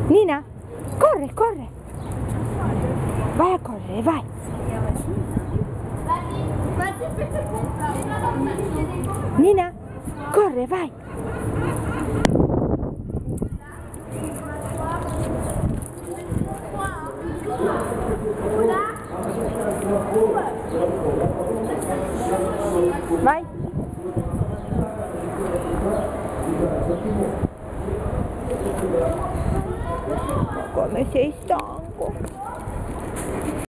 Nina, corre, corre. Vai a correre, vai. Nina, corre, vai. Vai. Come sei stanco.